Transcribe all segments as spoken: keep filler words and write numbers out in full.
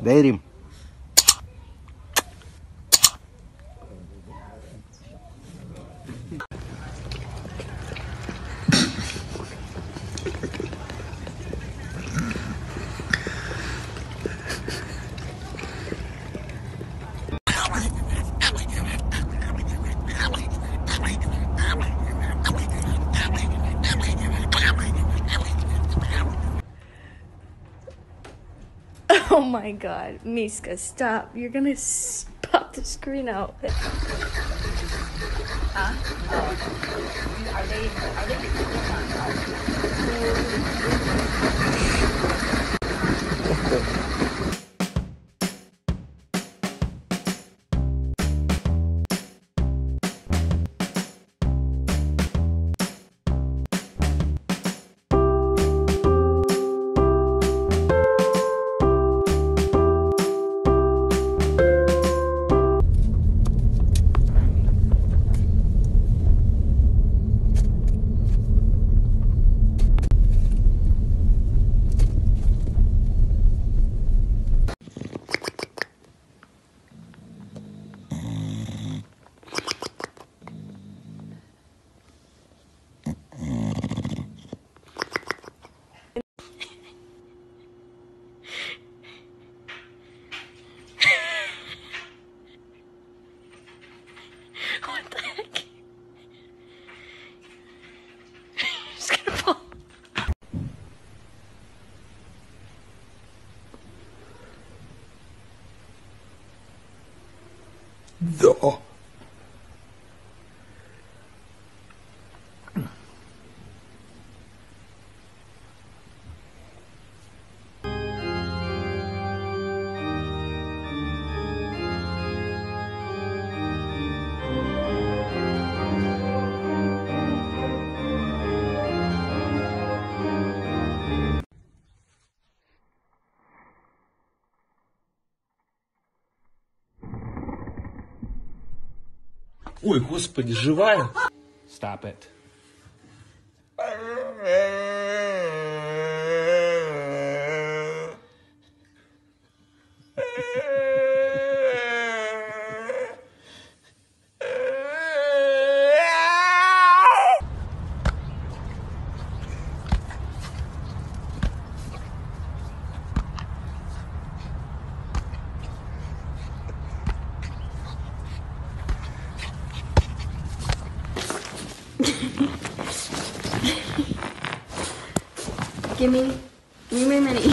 ధైర్యం. Oh my god, Miska, stop. You're gonna s- pop the screen out. Huh? Oh. Are they, are they What the heck? Just gonna fall. Да. Ой, господи, живая? Stop it. Give me, give me my money.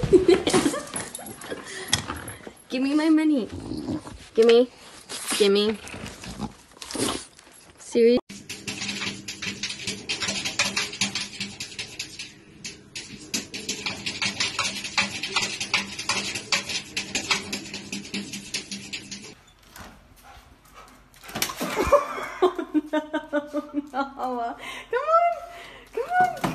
Give me my money. Give me, give me. Serious? Oh no, no. Come on, come on.